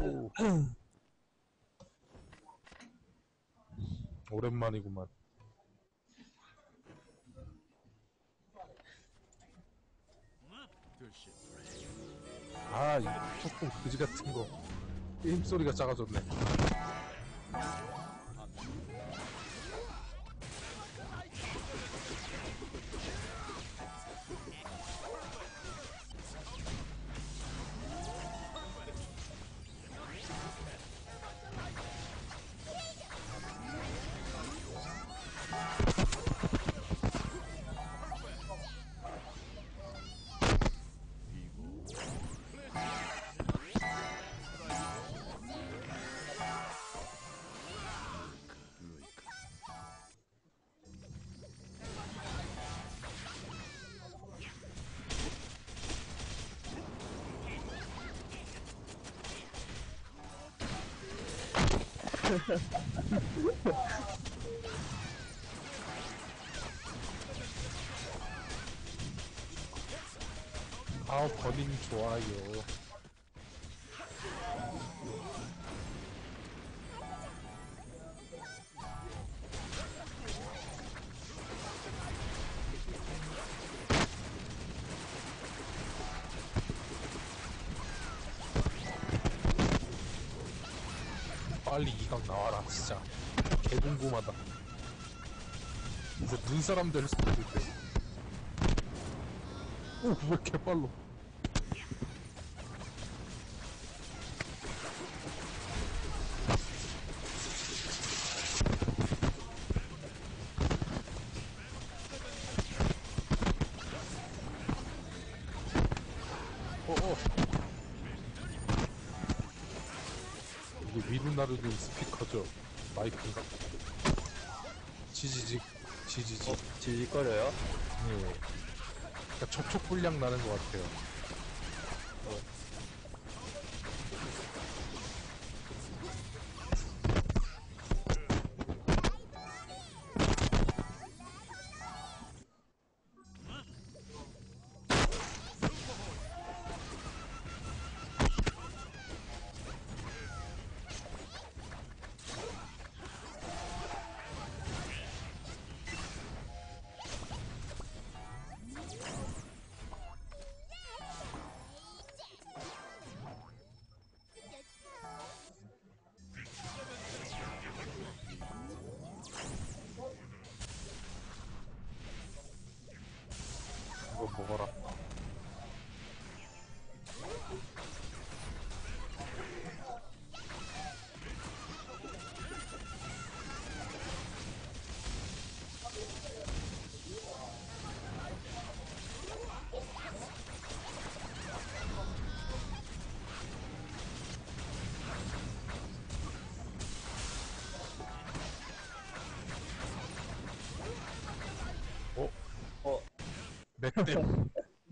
오. 오랜만이구만. 아, 이 폭풍 그지 같은 거. 게임 소리가 작아졌네. 아, 버닝 좋아요. 빨리 이강 나와라, 진짜. 개 궁금하다. 이제 눈사람 될 수도 있대. 오, 왜 개빨로. 어어. 이게 위로 나르는 스피커죠. 마이크인가? 지지직, 지지직. 지직거려요? 네. 그러니까 접촉 불량 나는 것 같아요. 이거 먹어라. 어? 어, 맥댐.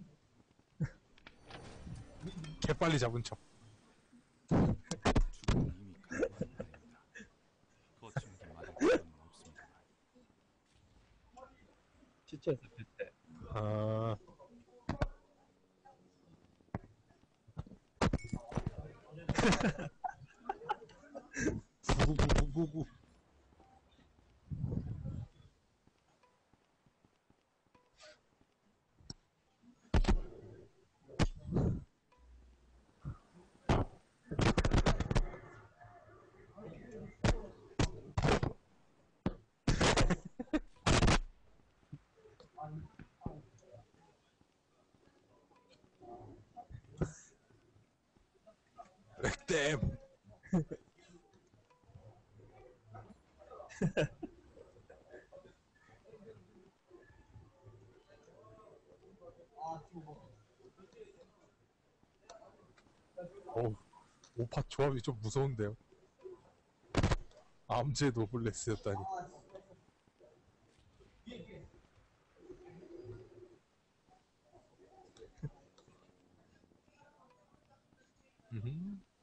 개빨리 잡은 척. 죽음은 이미 가까운 말입니다. 거침없게 맞을 필요는 없습니다. 시체에서 뺐대. 아, 구구구구구구. 맥댐. 어우, 오파 조합이 좀 무서운데요. 암제 노블레스였다니. 음.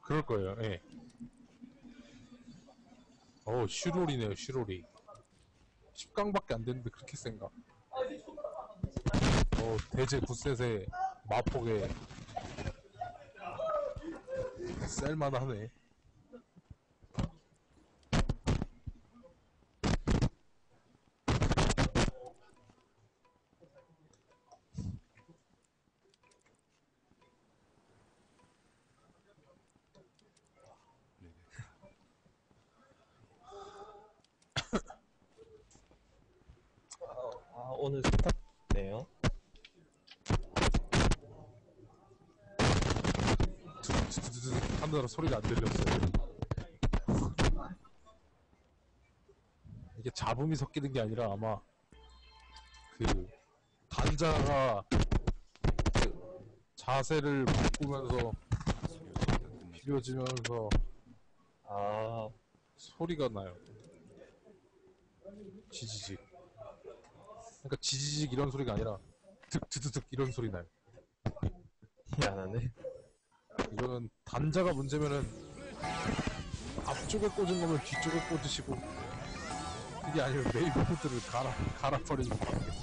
그럴 거예요. 예. 슈롤이네요. 슈롤이 10강밖에 안 됐는데 그렇게 센가? 대제 구셋의 마폭에 셀만하네. 레베카. 오늘 스타네요. 두두두두 하느라 소리가 안 들렸어요. 이게 잡음이 섞이는 게 아니라 아마 그 단자가 자세를 바꾸면서 소요 처리가 끝나지 비벼지면서 아, 소리가 나요. 지지직. 그러니까 지지직 이런 소리가 아니라 득드드득 이런 소리 나요. 희한하네. 이거는 단자가 문제면은 앞쪽에 꽂은 거면 뒤쪽에 꽂으시고 이게 아니면 메인보드를 갈아버리는 거예요.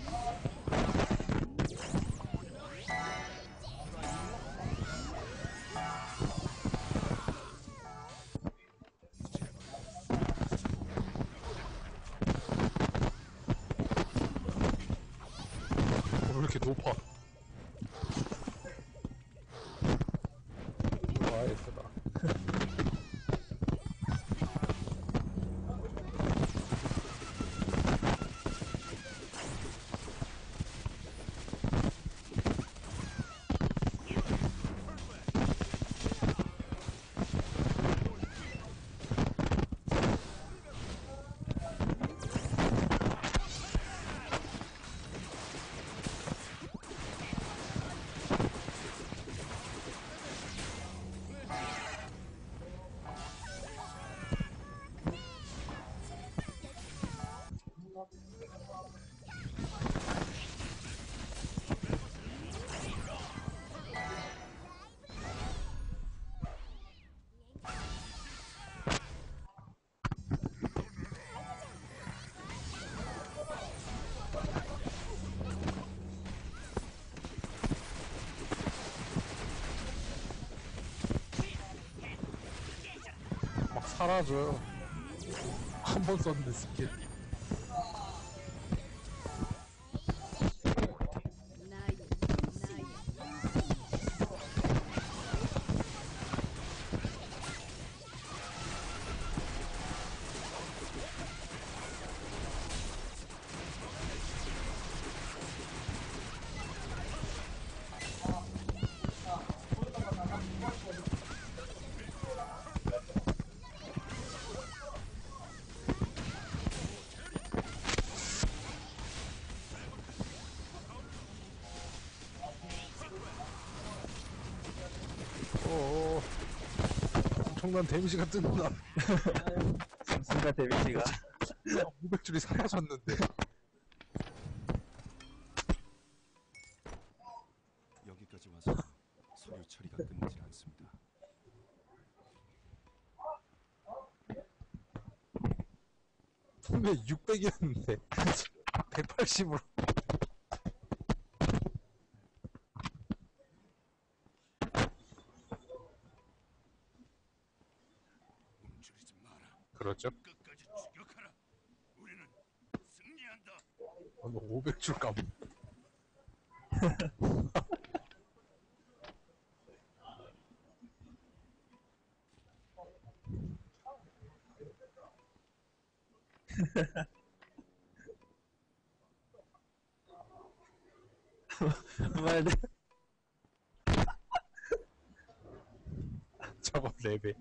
왜 이렇게 높아? 와, 예쁘다. 막 사라져요. 한 번 썼는데 스킬. 어어. 엄청난 데미지가 뜬다. 순간 데미지가. 500줄이 사라졌는데. 여기까지 와서 소요 처리가 끝나지 않습니다. 분명 600이었는데 180으로. 움츠리지 마라. 그렇죠. 끝까지 추격하라. 우리는 승리한다. 500줄 감. 말도. 저거 레벨.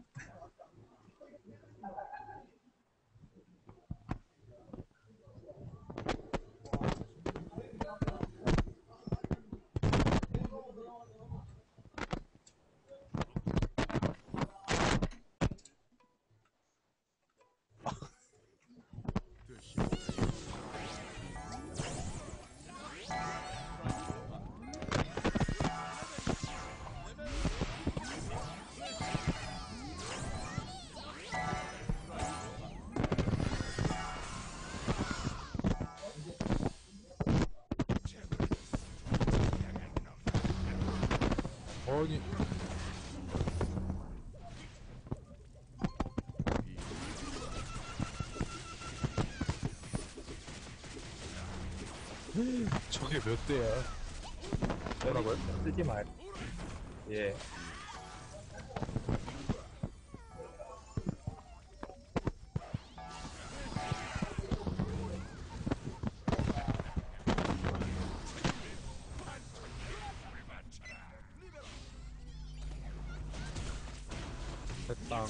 아니 저게 몇 대야? 뭐라고요? 쓰지 말. 예. 됐당.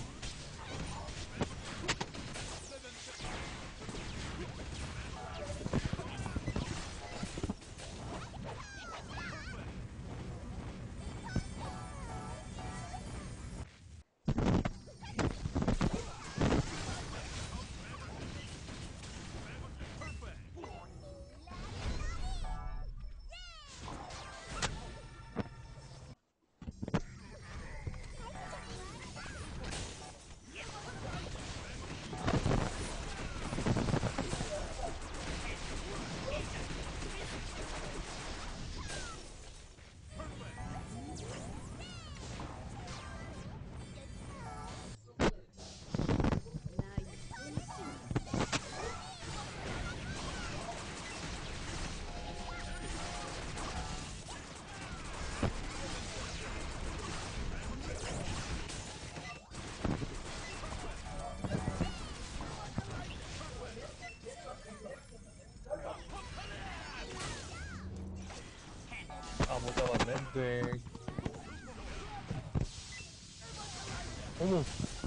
아, 못 잡았네. 네. 어머.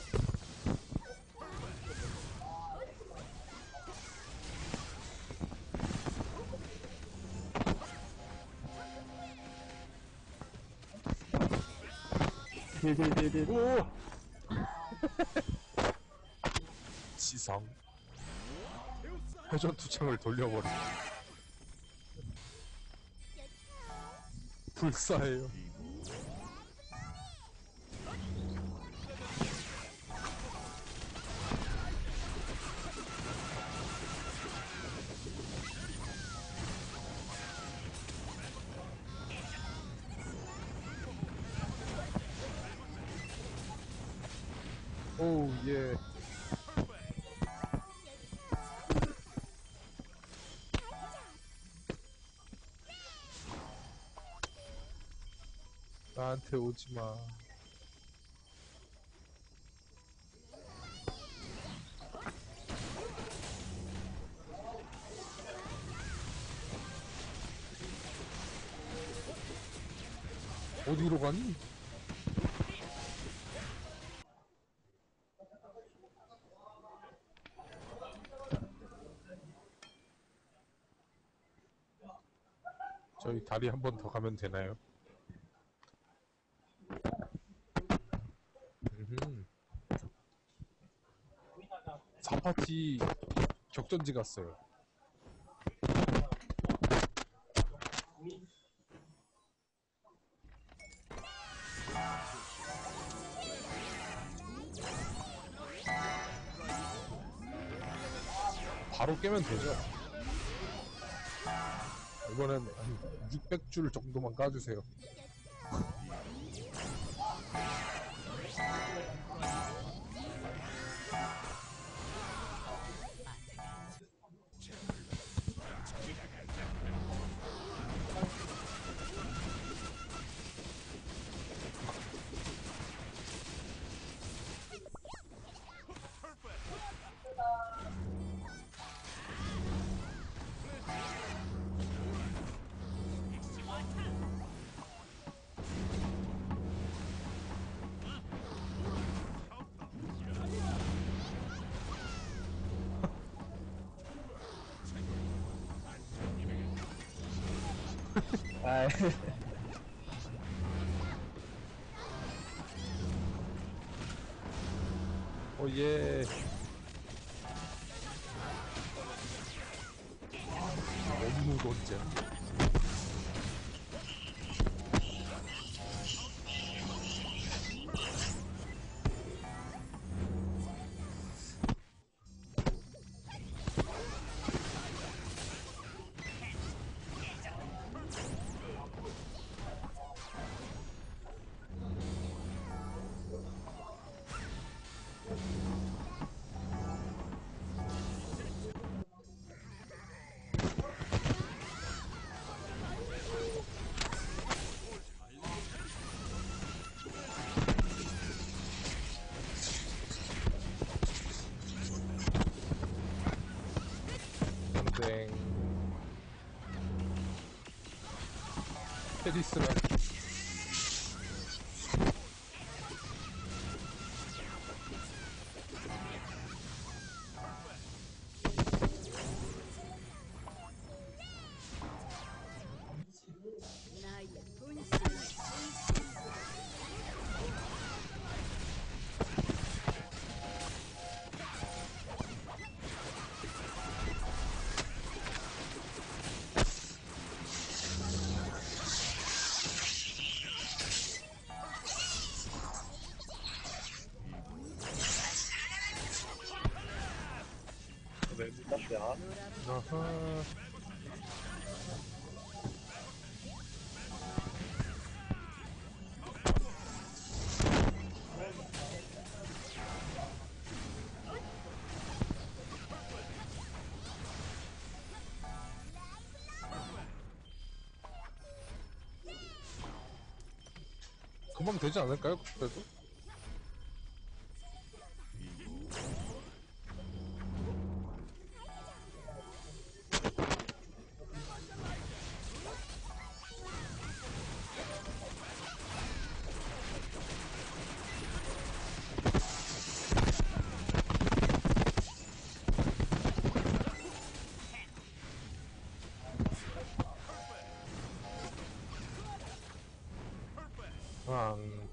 딜딜딜딜. 오. 지성. 회전 투창을 돌려버리. 불사해요. 오우 예. 나한테 오지 마. 어디로 가니? 저희 다리 한 번 더 가면 되나요? 음흠. 4파티 격전지 갔어요. 바로 깨면 되죠. 이번엔 한 600줄 정도만 까주세요. 아, 오예. 업무 던져. 페리스랑 나의 분신을 왜 무섭냐? 아하. 금방 되지 않을까요? 그래도? 음.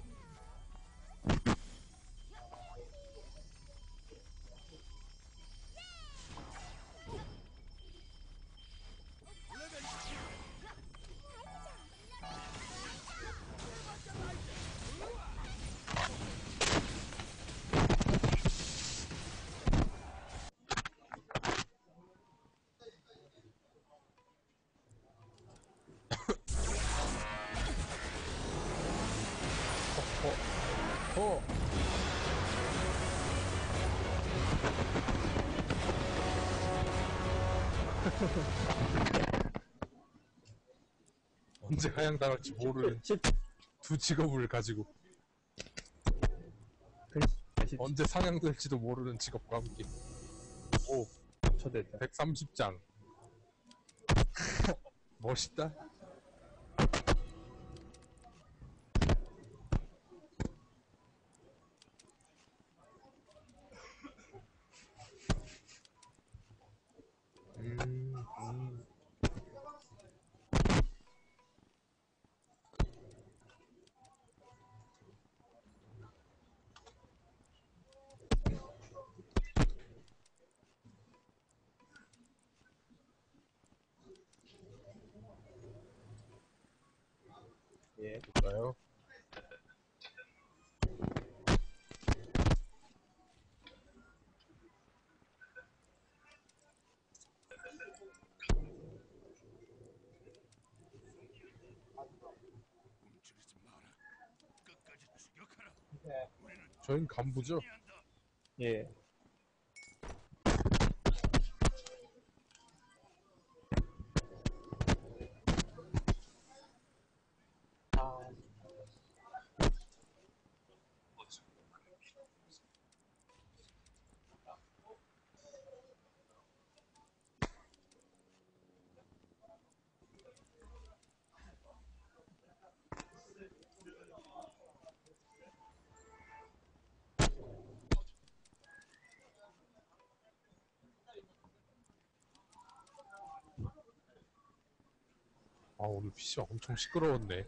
어. 언제 하향당할지 모르는 10, 두 직업을 가지고 언제 상향될지도 모르는 직업과 함께. 오, 초대다. 130장. 멋있다. 음. 예. 볼까요? 움츠리지 마라. 끝까지 추격하라. 저희는 간부죠? 예. 아, 오늘 PC가 엄청 시끄러웠네.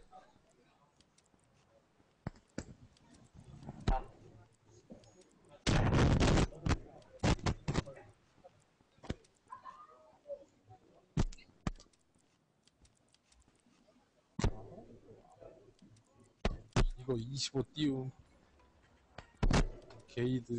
이거 25 띄움. 게이드.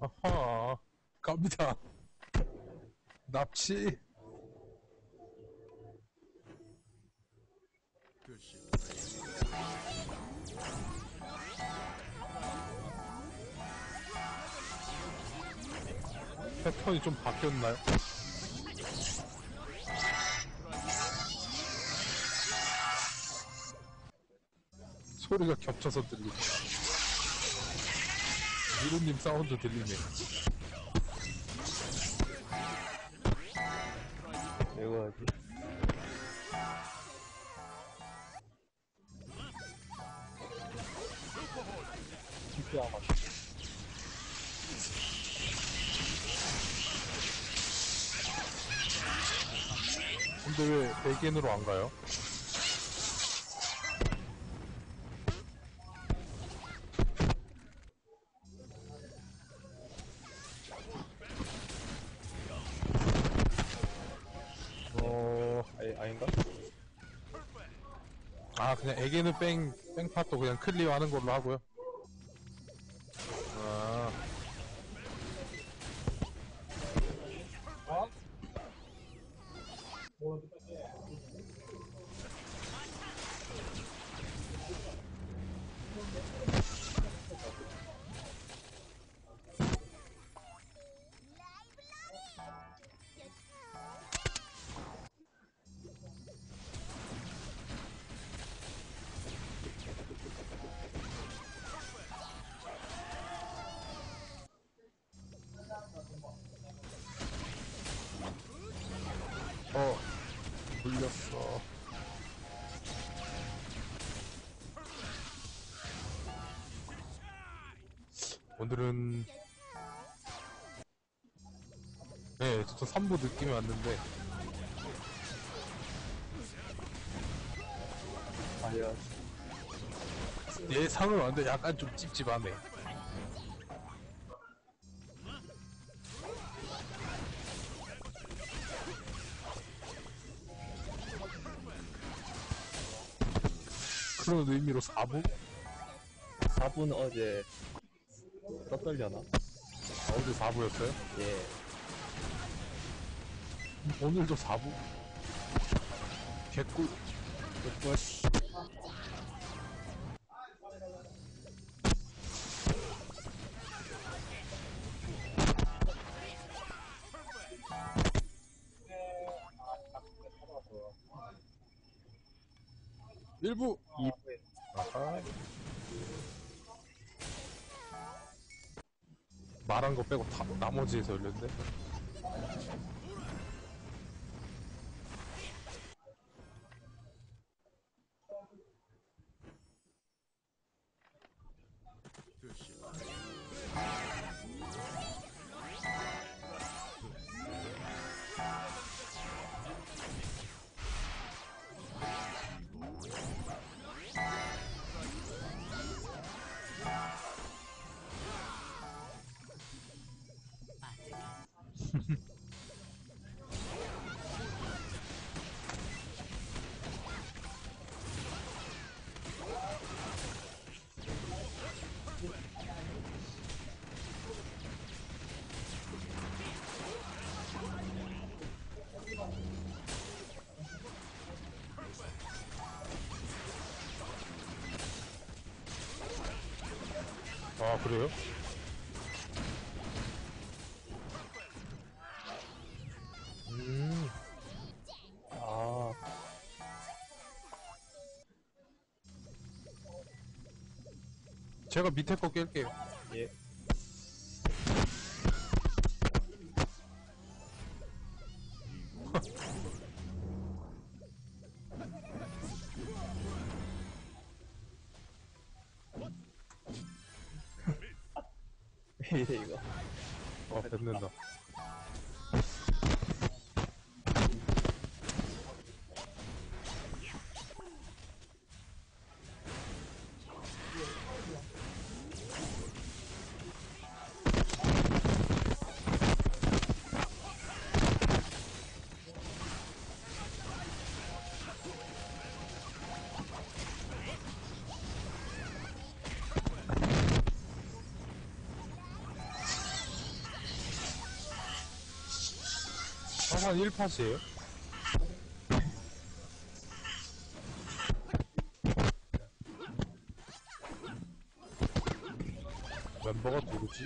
아하, 갑니다. 납치. 패턴이 좀 바뀌었나요? 소리가 겹쳐서 들리네. 미루님 사운드 들리네. 이거 하지. 진짜 아마 근데 왜 백엔으로 안 가요? 아닌가? 아, 그냥 에게는 뺑팟도 그냥 클리어 하는 걸로 하고요. 아, 물렸어. 오늘은 네, 저 3부 느낌이 왔는데 아니야. 예상은 왔는데 약간 좀 찝찝하네. 그런 의미로 4부? 4분 어제 떴떨려나? 어제 4부였어요? 예. 오늘도 4부? 개꿀. 개꿀. 일부 2부에 아하. 말한 거 빼고 다 나머지에서 열렸는데. 아, 그래요? 아, 제가 밑에 거 깰게요. 예. 왜 이래 이거. 뱉는다. 화산 1팟이에요? 멤버가 누구지?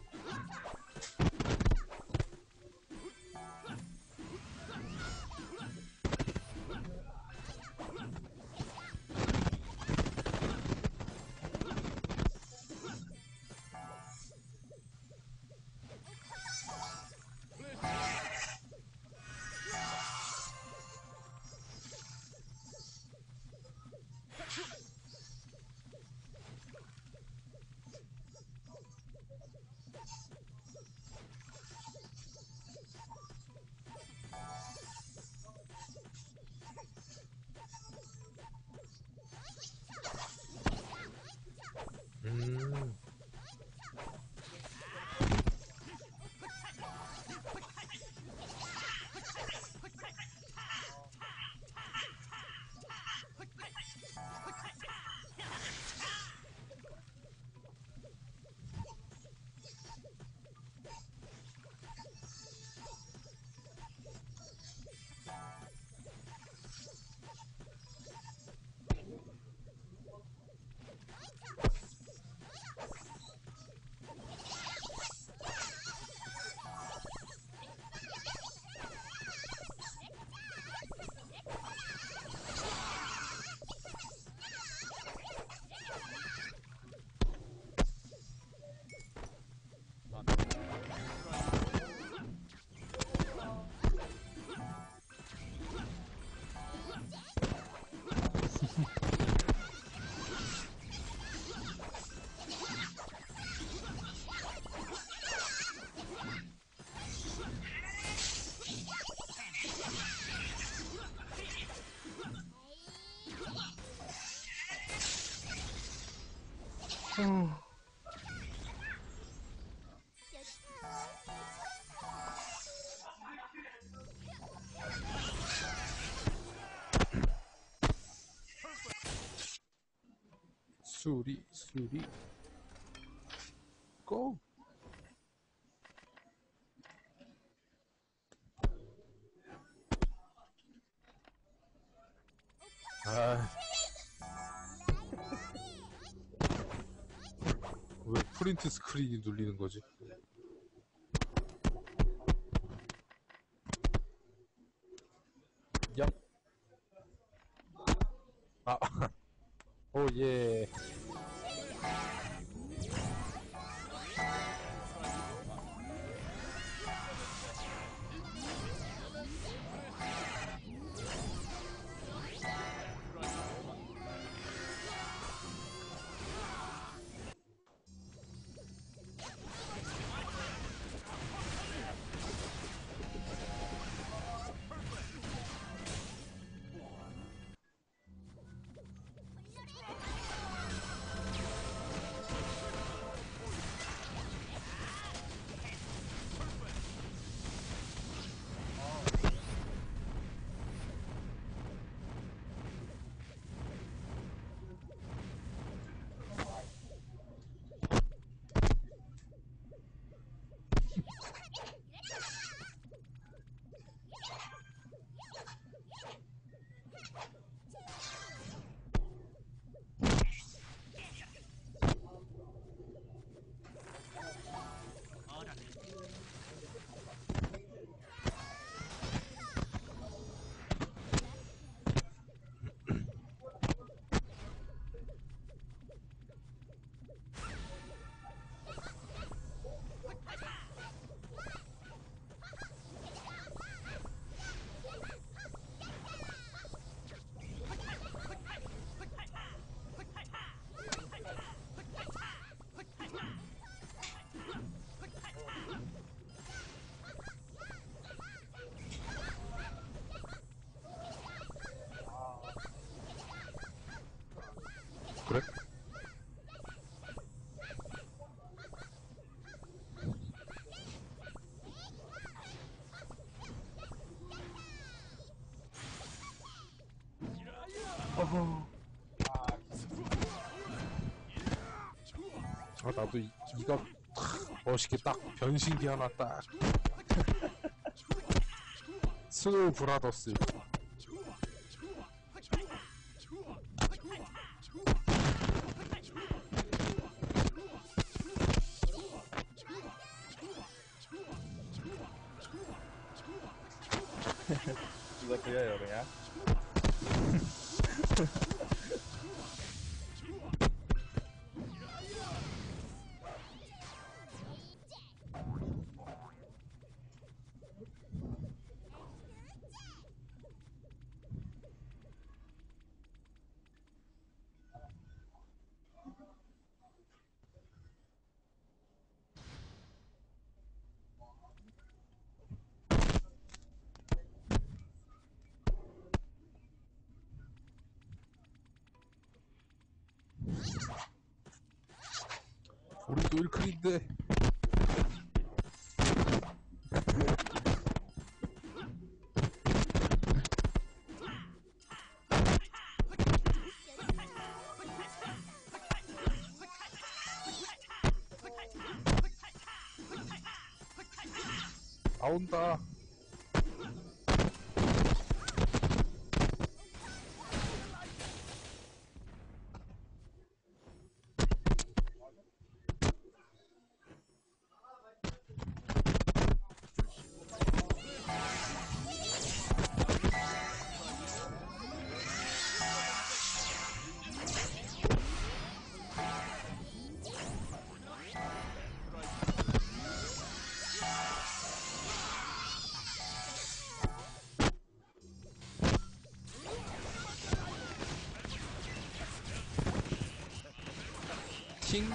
음. 수리 고! 아, 왜 프린트 스크린이 눌리는 거지? 얍. 아, 오 예. 그래? 어허. 아, 나도 이거 탁 멋있게 딱 변신기 하나 딱. 스노우 브라더스. 이거 드려요 그냥. 우리도 1클인데. 나온다. 킹.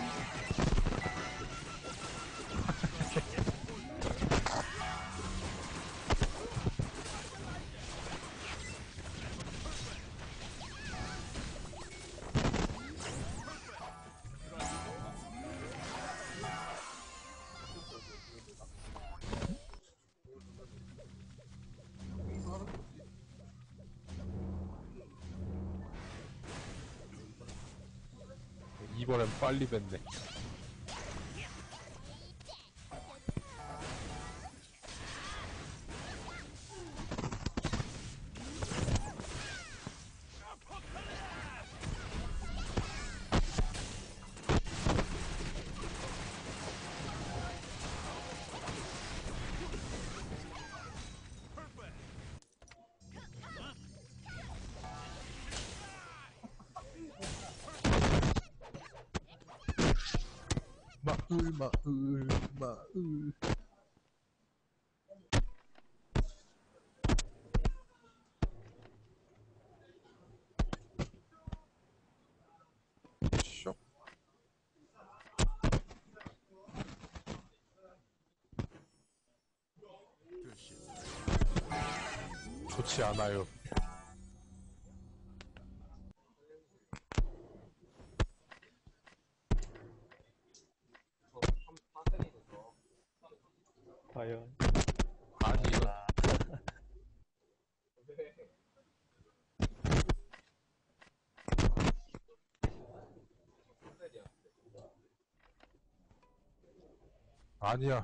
이번엔 빨리 뱉네. 마을. 쇽. 좋지 않아요. 과연. 아니 이건 아니야.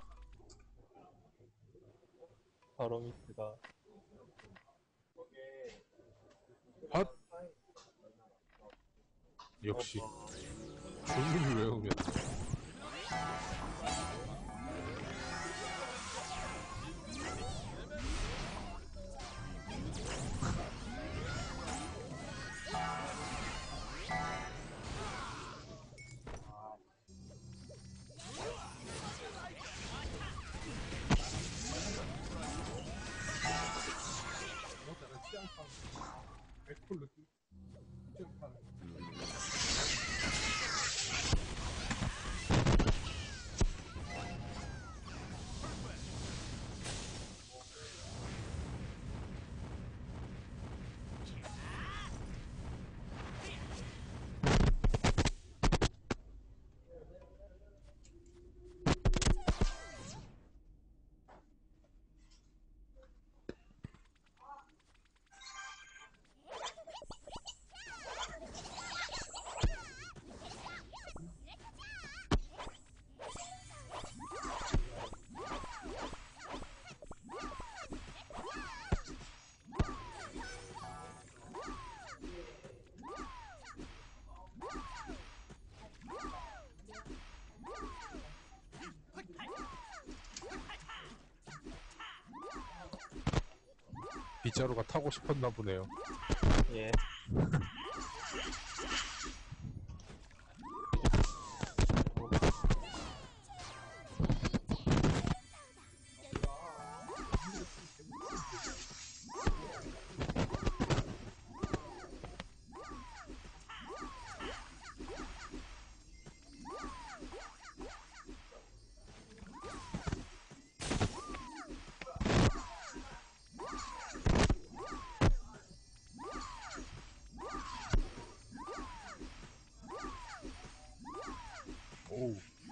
바로 미스가. 핫. 역시 주문을 외우면 빗자루가 타고 싶었나 보네요. 예. 오우.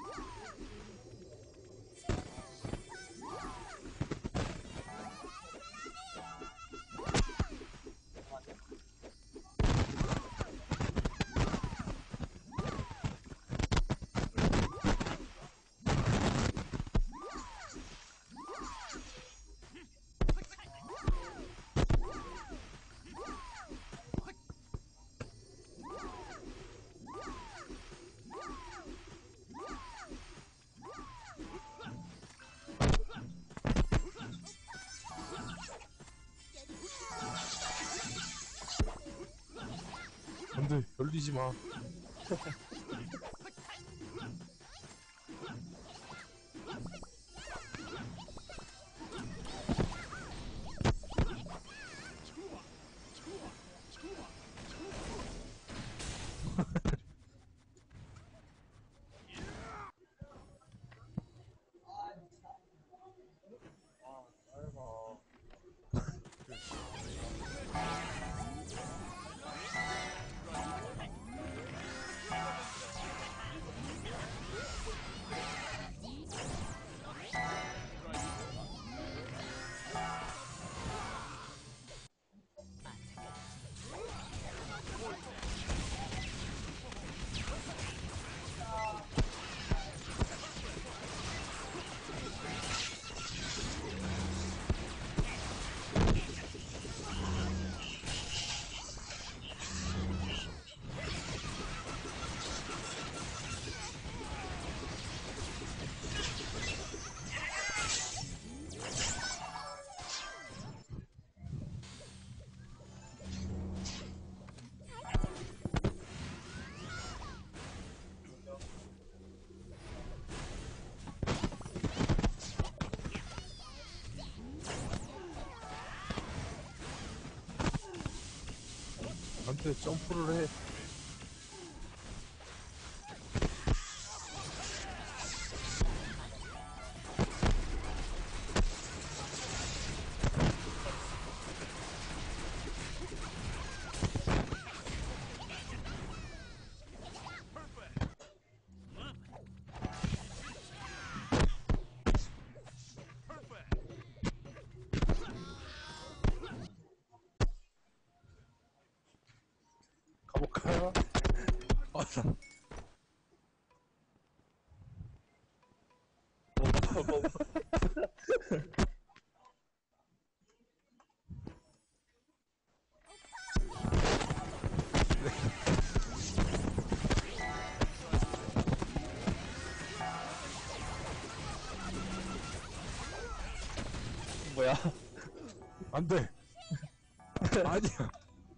안돼, 열리지 마. 안돼, 점프를 해. 가볼까요? 아, 뭐, 뭐야? 안돼. 아니야.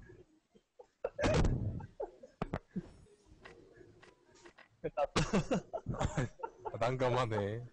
난감하네.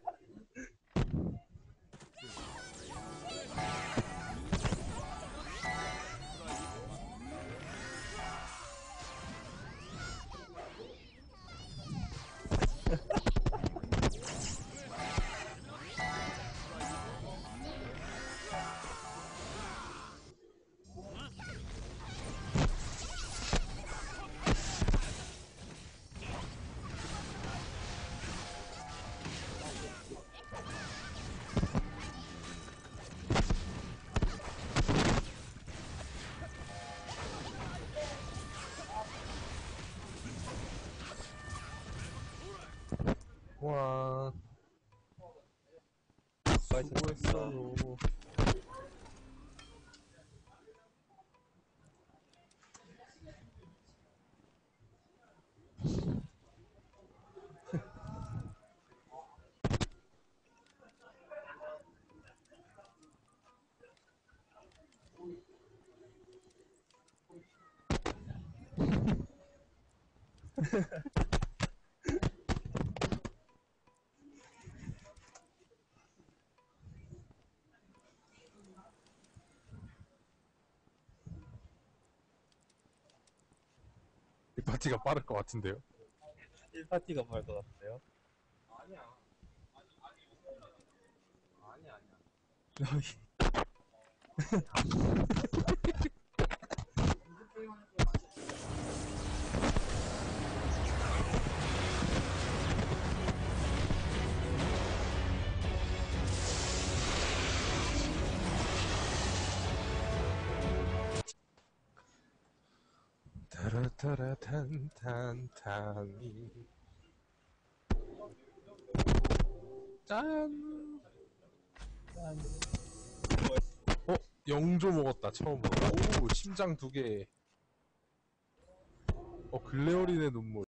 와, 수고했어요. 이 파티가 빠를 것 같은데요? 1파티가 빠를 것 같은데요? 타라타라탄탄탄 짠! 영조 먹었다 처음으로. 오, 심장 2개. 글레어린의 눈물.